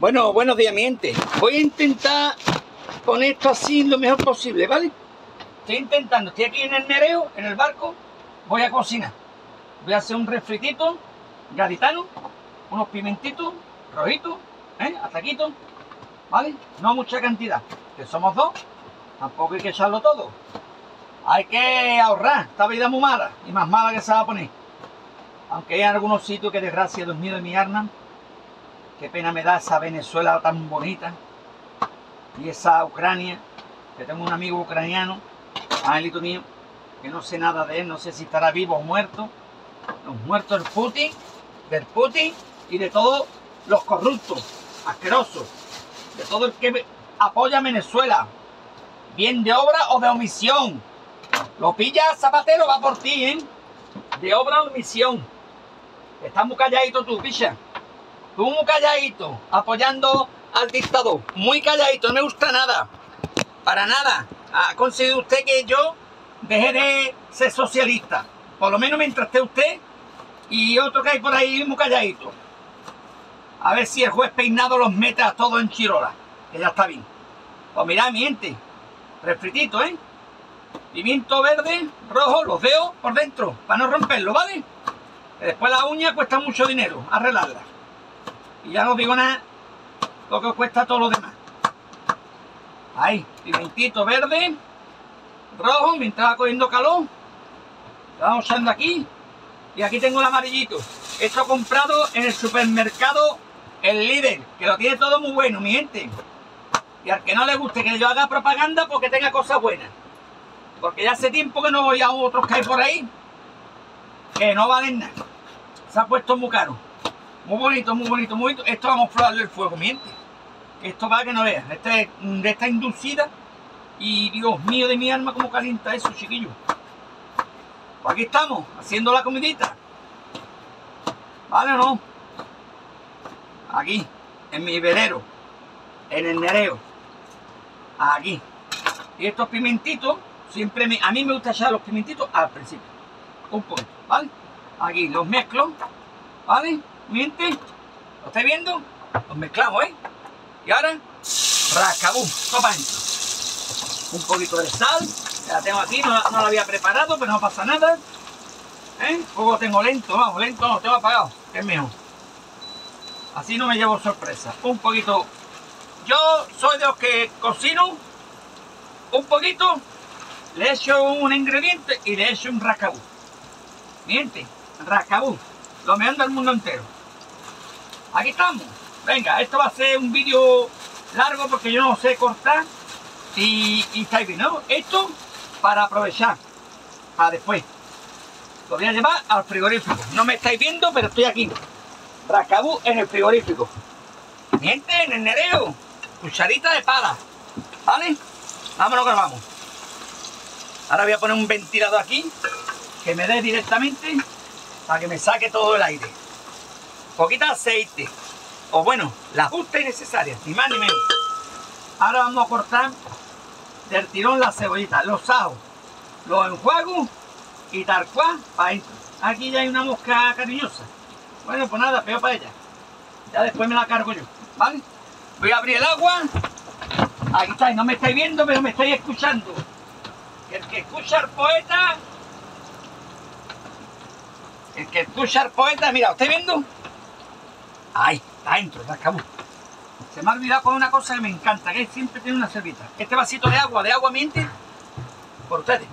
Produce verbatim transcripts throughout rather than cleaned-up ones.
Bueno, buenos días, mi gente. Voy a intentar poner esto así lo mejor posible, ¿vale? Estoy intentando, estoy aquí en el Nereo, en el barco. Voy a cocinar. Voy a hacer un refritito gaditano, unos pimentitos rojitos, ¿eh? Ataquitos, ¿vale? No mucha cantidad, que somos dos. Tampoco hay que echarlo todo. Hay que ahorrar. Esta vida es muy mala y más mala que se va a poner. Aunque hay algunos sitios que, desgracia, Dios mío de mi alma, qué pena me da esa Venezuela tan bonita y esa Ucrania, que tengo un amigo ucraniano, angelito mío, que no sé nada de él, no sé si estará vivo o muerto. Los muertos del Putin, del Putin y de todos los corruptos, asquerosos, de todo el que apoya a Venezuela, bien de obra o de omisión. Lo pilla Zapatero, va por ti, ¿eh? De obra o omisión. Estás muy calladito tú, picha. Tú muy calladito, apoyando al dictador. Muy calladito, no me gusta nada. Para nada. Ha conseguido usted que yo deje de ser socialista. Por lo menos mientras esté usted y otro que hay por ahí muy calladito. A ver si el juez peinado los mete a todos en chirola. Que ya está bien. Pues mirad, mi gente. Refritito, ¿eh? Pimiento verde, rojo, los dedos por dentro, para no romperlo, ¿vale? Que después la uña cuesta mucho dinero, arreglarla. Y ya no digo nada, lo que os cuesta todo lo demás. Ahí, pimentito verde, rojo, mientras va cogiendo calor. Lo vamos echando aquí. Y aquí tengo el amarillito. Esto comprado en el supermercado El Líder, que lo tiene todo muy bueno, mi gente. Y al que no le guste que yo haga propaganda, porque tenga cosas buenas. Porque ya hace tiempo que no voy a otros que hay por ahí, que no valen nada. Se ha puesto muy caro. Muy bonito, muy bonito, muy bonito. Esto vamos a probarle el fuego, mi gente. Esto para que no veas. Esta es de esta inducida. Y Dios mío de mi alma, cómo calienta eso, chiquillo. Pues aquí estamos, haciendo la comidita. ¿Vale o no? Aquí, en mi velero. En el Nereo. Aquí. Y estos pimentitos, siempre me, a mí me gusta echar los pimentitos al principio. Un poquito, ¿vale? Aquí los mezclo, ¿vale? Miente, ¿lo estáis viendo? Los mezclamos, ¿eh? Y ahora, rascabum, topa dentro. Un poquito de sal, la tengo aquí, no, no la había preparado, pero no pasa nada. ¿Eh? Luego tengo lento, vamos, lento no, tengo apagado, que es mejor. Así no me llevo sorpresa. Un poquito. Yo soy de los que cocino un poquito, le echo un ingrediente y le echo un rascabú. Miente, rascabú, lo mejor del mundo entero. Aquí estamos. Venga, esto va a ser un vídeo largo porque yo no sé cortar y, y estáis bien, ¿no? Esto para aprovechar, para después. Lo voy a llevar al frigorífico. No me estáis viendo, pero estoy aquí. Rascabú en el frigorífico. Miente, en el Nereo. Cucharita de pala. ¿Vale? Vámonos que nos vamos. Ahora voy a poner un ventilador aquí que me dé directamente para que me saque todo el aire. Poquita aceite. O bueno, la justa y necesaria, ni más ni menos. Ahora vamos a cortar del tirón la cebollita, los ajos, los enjuagos y tal cual para adentro. Aquí ya hay una mosca cariñosa. Bueno, pues nada, peor para ella. Ya después me la cargo yo, ¿vale? Voy a abrir el agua. Aquí estáis, no me estáis viendo, pero me estáis escuchando. El que escucha al poeta, el que escucha al poeta, mira, ¿lo estáis viendo? Ahí, adentro, rascabú. Se me ha olvidado con una cosa que me encanta, que siempre tiene una servita. Este vasito de agua, de agua miente, por ustedes.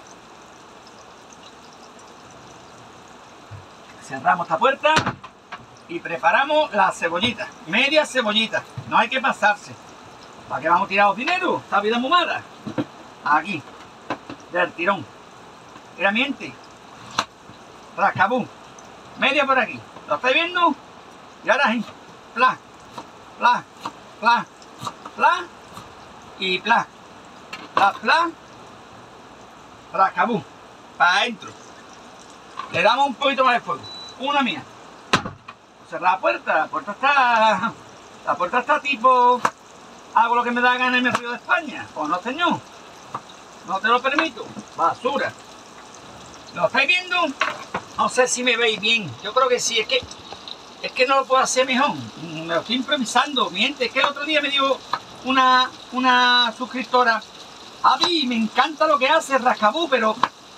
Cerramos esta puerta y preparamos la cebollita, media cebollita. No hay que pasarse. ¿Para qué vamos a tirar dinero? Esta vida es muy mala. Aquí, del tirón. Mira, miente. Rascabú. Media por aquí. ¿Lo estáis viendo? Y ahora ahí. Pla, pla, pla, pla. Y pla. Pla, pla. Rascabú. Para adentro. Le damos un poquito más de fuego. Una mía. Cerrar la puerta. La puerta está... La puerta está tipo... Hago lo que me da gana en el río de España. Pues no, señor. No te lo permito. Basura. ¿Lo estáis viendo? No sé si me veis bien. Yo creo que sí. Es que es que no lo puedo hacer mejor. me lo estoy improvisando, mi gente. Es que el otro día me dio una, una suscriptora: Avi, me encanta lo que hace Rascabú, pero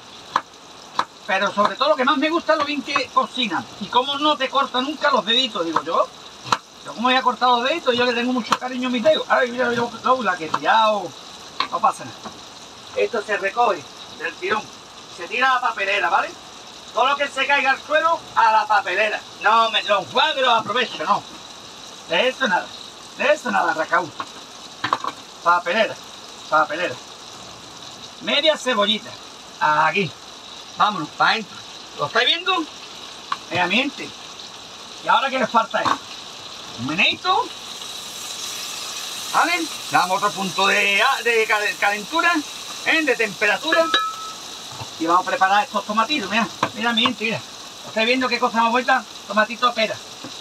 pero sobre todo lo que más me gusta es lo bien que cocina y cómo no te corta nunca los deditos. Digo yo, yo como voy a cortar los deditos, yo le tengo mucho cariño a mis dedos. Ahora mira, yo, yo la que he tirado, no pasa nada. Esto se recoge del tirón, se tira a la papelera, ¿vale? Todo lo que se caiga al suelo, a la papelera. No me lo enjuague y lo aprovecho, no. De esto nada, de esto nada, Rascabú. Papelera, papelera. Media cebollita, aquí. Vámonos, para adentro. ¿Lo estáis viendo? Mira, mi gente. ¿Y ahora qué les falta? Esto? Un meneito. ¿Vale? Damos otro punto de, de calentura, ¿eh? De temperatura. Y vamos a preparar estos tomatitos. Mira, mira, mi gente, mira. ¿Lo estáis viendo qué cosa más vuelta? Tomatito pera.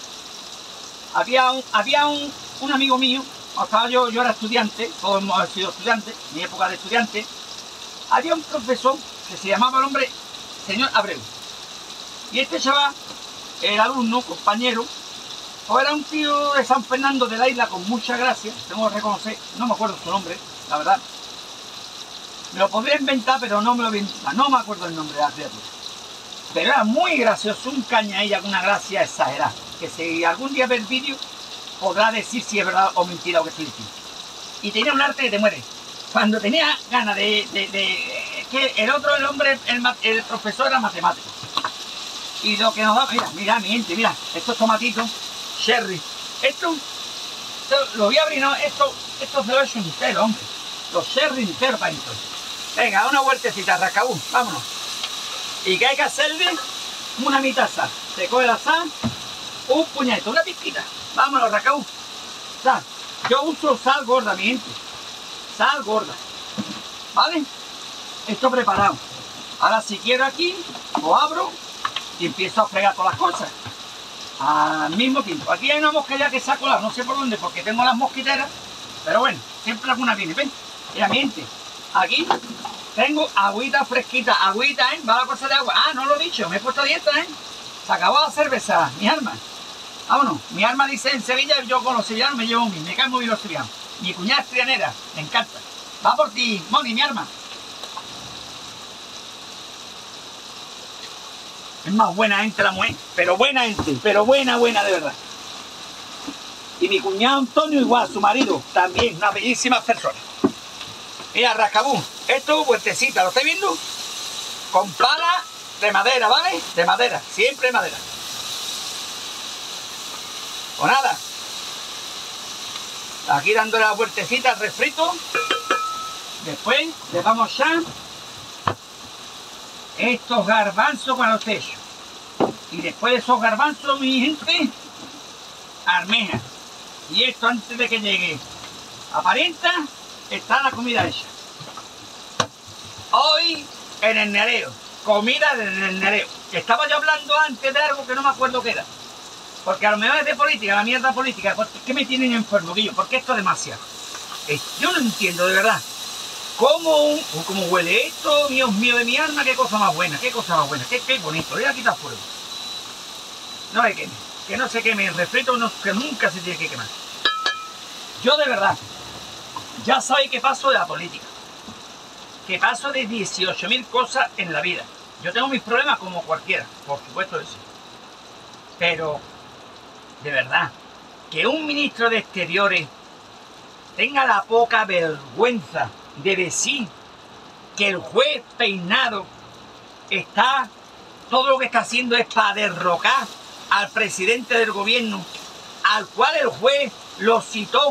Había un, había un, un amigo mío, cuando estaba yo, yo era estudiante, todos hemos sido estudiantes, mi época de estudiante. Había un profesor que se llamaba el hombre señor Abreu. Y este chaval, el alumno, compañero, pues era un tío de San Fernando de la Isla con mucha gracia, tengo que reconocer, no me acuerdo su nombre, la verdad. Me lo podría inventar, pero no me lo voy a inventar, no me acuerdo el nombre de la criatura. Pero era muy gracioso, un cañailla con una gracia exagerada, que si algún día ve el vídeo, podrá decir si es verdad o mentira lo que estoy diciendo. Y tenía un arte que te muere. Cuando tenía ganas de, de, de que el otro, el hombre, el, el profesor era matemático. Y lo que nos da, mira, mira, mi gente, mira, estos tomatitos, cherry. Esto, esto lo voy a abrir, no, esto, esto se lo he hecho entero, hombre. Los cherry enteros para adentro. Venga, una vueltecita, Rascabú, vámonos. Y que hay que hacerle una mitad sal. Se coge la sal, un puñetito, una pizquita. Vámonos, Rascabú. Sal. Yo uso sal gorda, mi gente. Sal gorda, ¿vale? Esto preparado. Ahora si quiero aquí, lo abro y empiezo a fregar todas las cosas al mismo tiempo. Aquí hay una mosca ya que se ha colado, no sé por dónde, porque tengo las mosquiteras, pero bueno, siempre alguna viene. Ven, mira, mi gente, aquí tengo agüita fresquita, agüita, ¿eh? Va la cosa de agua. Ah, no lo he dicho, me he puesto a dieta, ¿eh? Se acabó la cerveza, mi arma. Vámonos, mi arma dice en Sevilla, yo con los sevillanos me llevo muy, me caen muy bien los sevillanos. Mi cuñada es trianera, me encanta. Va por ti, Moni, mi arma. Es más buena gente la mujer, pero buena gente, pero buena, buena de verdad. Y mi cuñado Antonio igual, su marido, también, una bellísima persona. Mira, Rascabú, esto vueltecita, ¿lo estáis viendo? Con pala de madera, ¿vale? De madera, siempre de madera. O nada. Aquí dándole la vueltecita al refrito. Después le vamos a echar estos garbanzos con los techos. Y después de esos garbanzos, mi gente, almeja. Y esto antes de que llegue aparenta, está la comida hecha. Hoy en el nereo, comida en el nereo. Estaba yo hablando antes de algo que no me acuerdo qué era. Porque a lo mejor es de política, la mierda política. ¿Por qué me tienen enfermo, Guillo? ¿Por qué esto es demasiado? Eh, yo no entiendo, de verdad. ¿Cómo, cómo huele esto? Dios mío de mi alma, qué cosa más buena, qué cosa más buena, qué, qué bonito. Voy a quitar fuego. No hay que que no se queme el refrito, no, que nunca se tiene que quemar. Yo de verdad, ya sabéis que paso de la política. Que paso de dieciocho mil cosas en la vida. Yo tengo mis problemas como cualquiera, por supuesto que sí. Pero, de verdad, que un ministro de Exteriores tenga la poca vergüenza de decir que el juez Peinado está, todo lo que está haciendo es para derrocar al presidente del gobierno, al cual el juez lo citó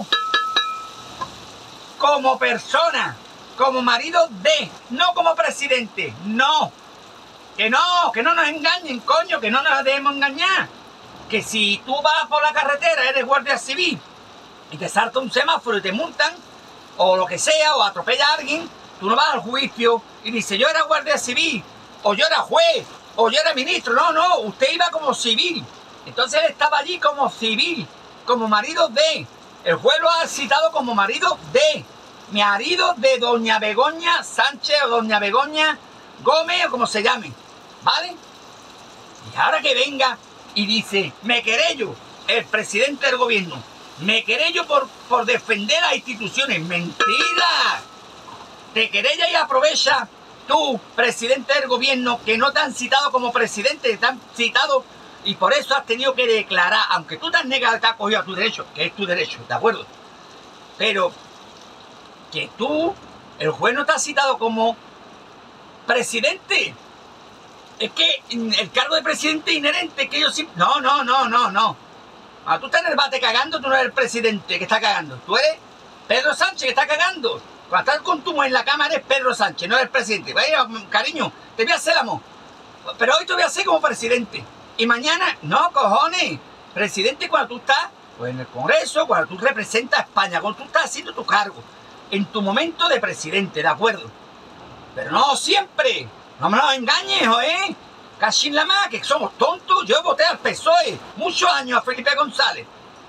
como persona, como marido de, no como presidente, no, que no, que no nos engañen, coño, que no nos debemos engañar, que si tú vas por la carretera, eres guardia civil, y te salta un semáforo y te multan, o lo que sea, o atropella a alguien, tú no vas al juicio y dices, yo era guardia civil, o yo era juez, o yo era ministro. No, no, usted iba como civil. Entonces él estaba allí como civil, como marido de. El juez lo ha citado como marido de. Marido de doña Begoña Sánchez o doña Begoña Gómez o como se llame. ¿Vale? Y ahora que venga y dice, me querello el presidente del gobierno. Me querello por, por defender las instituciones. ¡Mentira! Te querella y aprovecha tú, presidente del gobierno, que no te han citado como presidente, te han citado y por eso has tenido que declarar, aunque tú te has negado, te has cogido a tu derecho, que es tu derecho, ¿de acuerdo? Pero que tú, el juez no te ha citado como presidente. Es que el cargo de presidente es inherente, que yo sí... No, no, no, no, no. Ah, tú estás en el bate cagando, tú no eres el presidente que está cagando. Tú eres Pedro Sánchez que está cagando. Cuando estás con tu mujer en la cama eres Pedro Sánchez, no eres el presidente. Vaya, cariño, te voy a hacer amor. Pero hoy te voy a hacer como presidente. Y mañana, no, cojones. Presidente cuando tú estás pues, en el Congreso, cuando tú representas a España, cuando tú estás haciendo tu cargo. En tu momento de presidente, ¿de acuerdo? Pero no siempre. No me lo engañes, ¿eh? Casi en la más, que somos tontos. Yo voté al P S O E muchos años a Felipe González.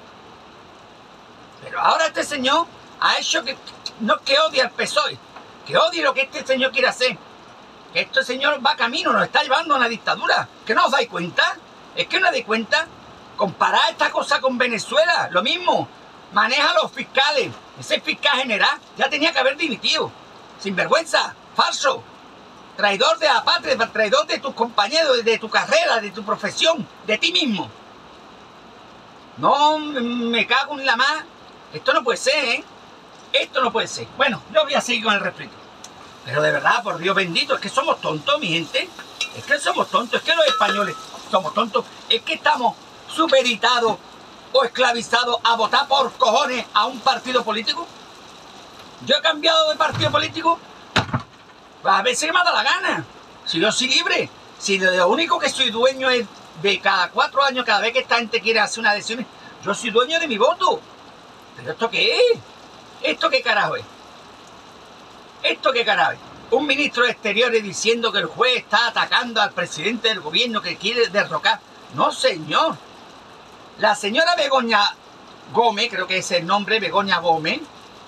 Pero ahora este señor ha hecho que... No que odie al P S O E, que odie lo que este señor quiere hacer. Que este señor va camino, nos está llevando a una dictadura. ¿Que no os dais cuenta? Es que no os dais cuenta. Comparar esta cosa con Venezuela, lo mismo. Maneja a los fiscales. Ese fiscal general ya tenía que haber dimitido. Sinvergüenza, falso. Traidor de la patria, traidor de tus compañeros, de tu carrera, de tu profesión, de ti mismo. No me cago en la más. Esto no puede ser, ¿eh? Esto no puede ser. Bueno, yo voy a seguir con el refrito. Pero de verdad, por Dios bendito, es que somos tontos, mi gente. Es que somos tontos, es que los españoles somos tontos. Es que estamos supeditados o esclavizados a votar por cojones a un partido político. Yo he cambiado de partido político a veces me da la gana. Si yo soy libre, si lo único que soy dueño es de cada cuatro años, cada vez que esta gente quiere hacer una elección, yo soy dueño de mi voto. ¿Pero esto qué es? ¿Esto qué carajo es? ¿Esto qué carajo es? Un ministro de Exteriores diciendo que el juez está atacando al presidente del gobierno que quiere derrocar. No, señor. La señora Begoña Gómez, creo que es el nombre, Begoña Gómez.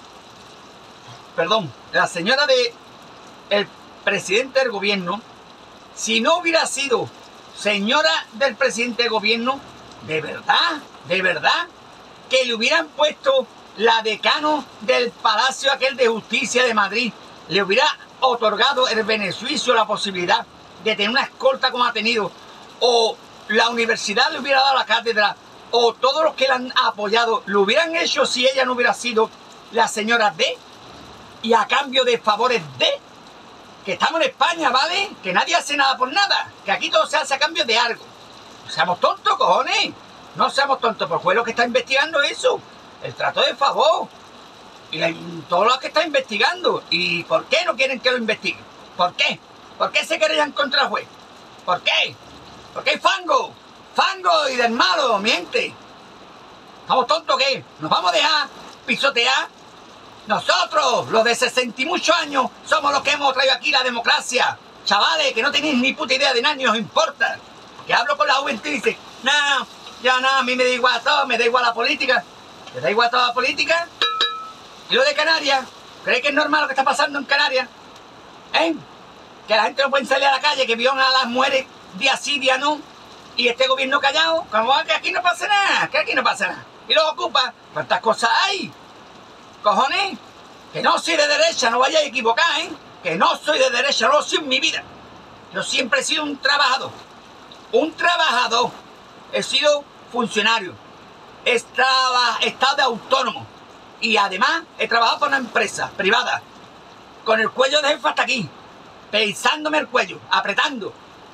Perdón, la señora de el presidente del gobierno, si no hubiera sido señora del presidente del gobierno, de verdad, de verdad, que le hubieran puesto la decano del Palacio aquel de Justicia de Madrid, le hubiera otorgado el beneficio, la posibilidad de tener una escolta como ha tenido, o la universidad le hubiera dado la cátedra, o todos los que la han apoyado lo hubieran hecho si ella no hubiera sido la señora D, y a cambio de favores de, que estamos en España, ¿vale? Que nadie hace nada por nada, que aquí todo se hace a cambio de algo. No seamos tontos, cojones, no seamos tontos, porque fue lo que está investigando eso, el trato de favor, y la, todo lo que está investigando. ¿Y por qué no quieren que lo investiguen? ¿Por qué? ¿Por qué se querellan contra el juez? ¿Por qué? Porque hay fango, fango y del malo, miente. ¿Estamos tontos qué? ¿Nos vamos a dejar pisotear? Nosotros, los de sesenta y muchos años, somos los que hemos traído aquí la democracia. Chavales, que no tenéis ni puta idea de nada, ni os importa. Que hablo con la juventud y dice, no, ya no, a mí me da igual todo, me da igual la política. ¿Te da igual toda la política? ¿Y lo de Canarias? ¿Crees que es normal lo que está pasando en Canarias? ¿Eh? Que la gente no puede salir a la calle, que violan a las mujeres día sí, día no. Y este gobierno callado, como que aquí no pasa nada, que aquí no pasa nada. Y los ocupa, ¿cuántas cosas hay? Cojones, que no soy de derecha, no vayáis a equivocar, ¿eh? Que no soy de derecha, no lo soy en mi vida. Yo siempre he sido un trabajador. Un trabajador. He sido funcionario. He estado de autónomo. Y además he trabajado para una empresa privada. Con el cuello de jefe hasta aquí. Pensándome el cuello, apretando.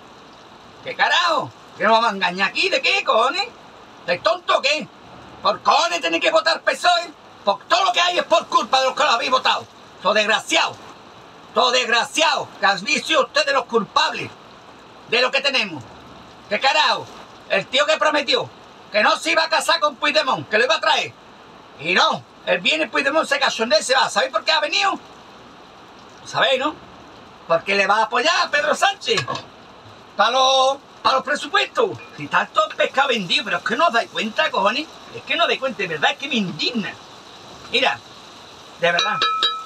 ¿Qué carajo? ¿Que nos vamos a engañar aquí? ¿De qué, cojones? ¿De tonto o qué? ¿Por cojones tenéis que votar P S O E? Porque todo lo que hay es por culpa de los que lo habéis votado. Todo desgraciado. Todo desgraciado. Que has visto ustedes los culpables de lo que tenemos. ¿Qué carajo? El tío que prometió que no se iba a casar con Puigdemont, que lo iba a traer. Y no, él viene, Puigdemont se cachondea y se va. ¿Sabéis por qué ha venido? ¿Sabéis, no? Porque le va a apoyar a Pedro Sánchez. Para los, para los presupuestos. Si está todo pescado vendido, pero es que no os dais cuenta, cojones. Es que no os dais cuenta, de verdad es que me indigna. Mira, de verdad,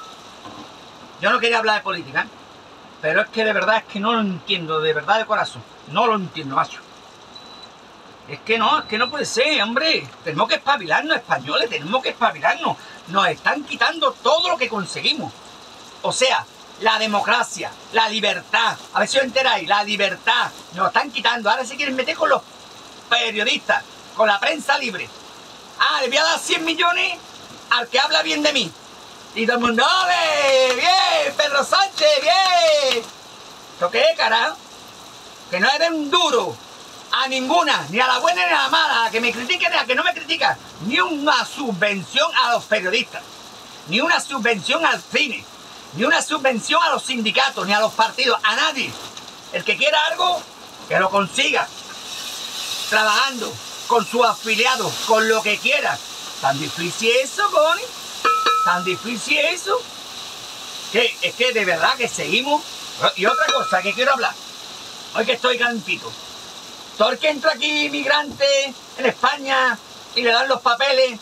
yo no quería hablar de política, pero es que de verdad es que no lo entiendo, de verdad de corazón, no lo entiendo, macho. Es que no, es que no puede ser, hombre. Tenemos que espabilarnos, españoles, tenemos que espabilarnos. Nos están quitando todo lo que conseguimos. O sea, la democracia, la libertad. A ver si os enteráis, la libertad. Nos están quitando. Ahora se quieren meter con los periodistas, con la prensa libre. Ah, le voy a dar cien millones al que habla bien de mí. Y todo el mundo, ¡ole! ¡Bien! ¡Pedro Sánchez! ¡Bien! ¿Esto qué es, carajo? Que no eres un duro a ninguna, ni a la buena ni a la mala, a la que me critique ni a la que no me critica. Ni una subvención a los periodistas, ni una subvención al cine, ni una subvención a los sindicatos, ni a los partidos, a nadie. El que quiera algo, que lo consiga. Trabajando, con sus afiliados, con lo que quiera. ¿Tan difícil eso, Bonnie? ¿Tan difícil eso? Que es que de verdad que seguimos. Y otra cosa que quiero hablar, hoy que estoy calentito. Todo el que entra aquí inmigrante en España y le dan los papeles,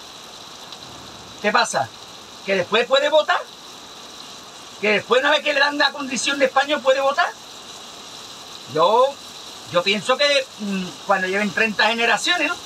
¿qué pasa? ¿Que después puede votar? ¿Que después una vez que le dan la condición de español puede votar? Yo, yo pienso que mmm, cuando lleven treinta generaciones, ¿no?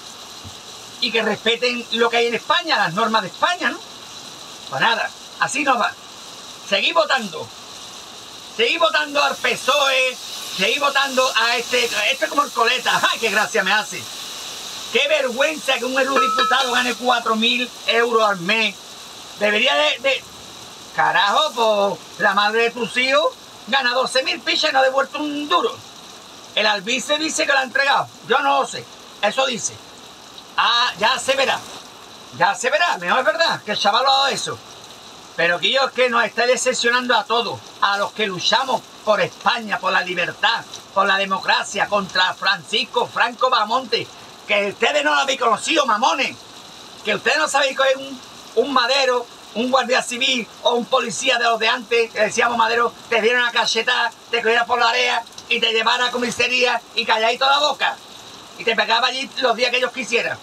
Y que respeten lo que hay en España, las normas de España, ¿no? Pues nada, así nos va. Seguir votando. Seguir votando al P S O E. Seguir votando a este, este como el Coleta. ¡Ay, qué gracia me hace! ¡Qué vergüenza que un eurodiputado gane cuatro mil euros al mes! Debería de... de... Carajo, pues la madre de tus hijos gana doce mil pichas y no ha devuelto un duro. El albice dice que lo ha entregado. Yo no lo sé. Eso dice. Ah, ya se verá. Ya se verá. Mejor es verdad que el chaval ha dado eso. Pero que yo es que nos está decepcionando a todos. A los que luchamos por España, por la libertad, por la democracia, contra Francisco Franco Bahamonte. Que ustedes no lo habéis conocido, mamones. Que ustedes no sabéis que es un, un madero, un guardia civil o un policía de los de antes, que decíamos madero, te dieron una cachetada, te cogiera por la área y te llevara a comisaría y calladito la boca. Y te pegaba allí los días que ellos quisieran.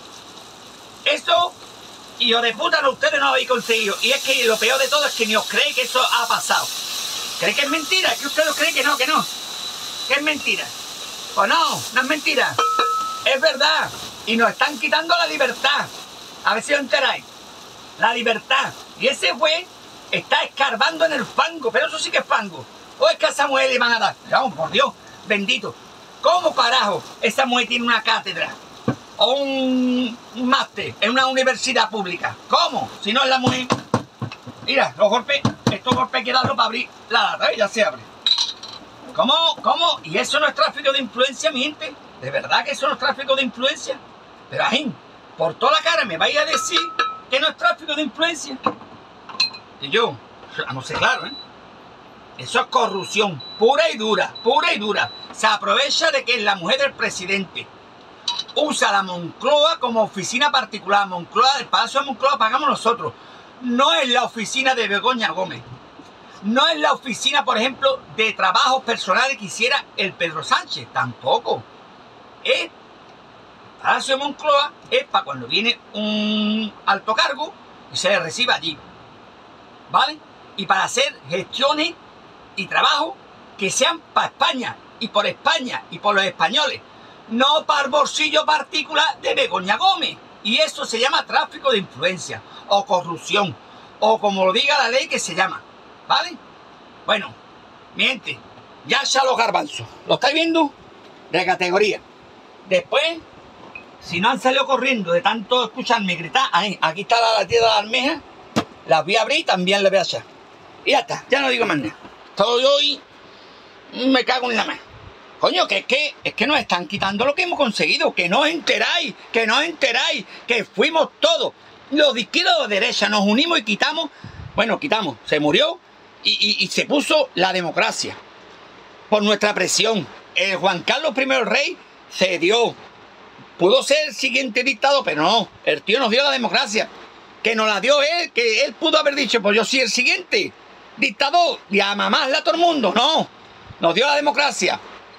Esto, hijo de puta, no, ustedes no lo habéis conseguido. Y es que lo peor de todo es que ni os creéis que eso ha pasado. ¿Creéis que es mentira? ¿Que ustedes creen que no, que no? ¿Que es mentira? Pues no, no es mentira. Es verdad. Y nos están quitando la libertad. A ver si os enteráis. La libertad. Y ese juez está escarbando en el fango. Pero eso sí que es fango. O es que a esa mujer le van a dar. Vamos, por Dios, bendito. ¿Cómo carajo esa mujer tiene una cátedra o un máster en una universidad pública? ¿Cómo? Si no es la mujer. Mira, los golpes, estos golpes hay que darlos para abrir la lata, ¿eh? Ya se abre. ¿Cómo? ¿Cómo? ¿Y eso no es tráfico de influencia, mi gente? ¿De verdad que eso no es tráfico de influencia? Pero, ajín, por toda la cara me vais a decir que no es tráfico de influencia. Y yo, no sé, claro, ¿eh? Eso es corrupción, pura y dura, pura y dura. Se aprovecha de que es la mujer del presidente. Usa la Moncloa como oficina particular. Moncloa, el Palacio de Moncloa pagamos nosotros. No es la oficina de Begoña Gómez. No es la oficina, por ejemplo, de trabajos personales que hiciera el Pedro Sánchez. Tampoco. Es el Palacio de Moncloa, es para cuando viene un alto cargo y se le reciba allí. ¿Vale? Y para hacer gestiones y trabajo que sean para España y por España y por los españoles, no para el bolsillo particular de Begoña Gómez. Y eso se llama tráfico de influencia o corrupción o como lo diga la ley que se llama, ¿vale? Bueno, mi gente, ya ya los garbanzos, ¿lo estáis viendo? De categoría. Después, si no han salido corriendo de tanto escucharme gritar, ahí, aquí está la tía de la almeja, las voy a abrir y también las voy a echar. Y ya está, ya no digo más nada. Todo hoy me cago en la mano. Coño, que es que, es que nos están quitando lo que hemos conseguido. Que no os enteráis, que no os enteráis, que fuimos todos. Los de izquierda o de derecha nos unimos y quitamos, bueno, quitamos, se murió y, y, y se puso la democracia. Por nuestra presión. El Juan Carlos primero Rey cedió. Pudo ser el siguiente dictador, pero no. El tío nos dio la democracia. Que nos la dio él, que él pudo haber dicho, pues yo soy el siguiente dictador y a mamarla a todo el mundo. No, nos dio la democracia.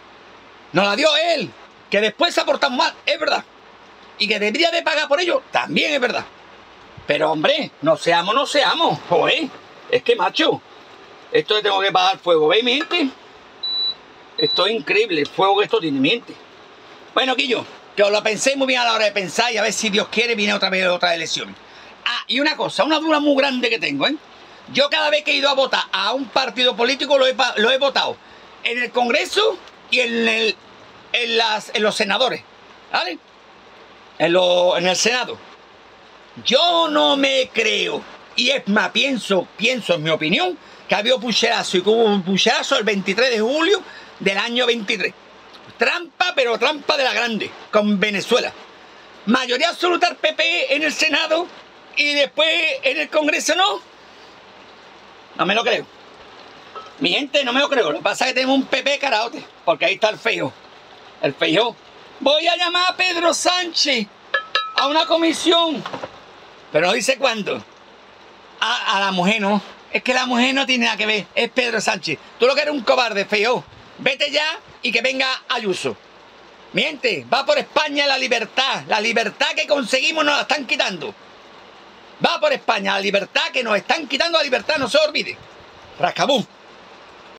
Nos la dio él, que después se ha portado mal, es verdad. Y que debería de pagar por ello, también es verdad. Pero hombre, no seamos, no seamos. Joder, es que macho, esto le tengo que pagar fuego, ¿veis mi gente? Esto es increíble, el fuego que esto tiene, mi gente. Bueno, Quillo, Que os lo penséis muy bien a la hora de pensar y a ver si Dios quiere viene otra vez otras elecciones. Ah, y una cosa, una duda muy grande que tengo, ¿eh? Yo cada vez que he ido a votar a un partido político lo he, lo he votado en el Congreso y en, el, en, las, en los senadores, ¿vale? En, lo, en el Senado. Yo no me creo, y es más, pienso, pienso en mi opinión, que había pucherazo y que hubo un pucherazo el veintitrés de julio del año veintitrés. Trampa, pero trampa de la grande, con Venezuela. Mayoría absoluta al P P en el Senado y después en el Congreso no. No me lo creo. Mi gente, no me lo creo. Lo que pasa es que tenemos un P P caraote, porque ahí está el Feijóo. El Feijóo. Voy a llamar a Pedro Sánchez a una comisión, pero no dice cuándo. A, a la mujer no. Es que la mujer no tiene nada que ver. Es Pedro Sánchez. Tú lo que eres un cobarde, Feijóo. Vete ya y que venga Ayuso. Miente, va por España la libertad. La libertad que conseguimos nos la están quitando. Va por España la libertad que nos están quitando, la libertad, no se olvide. Rascabú.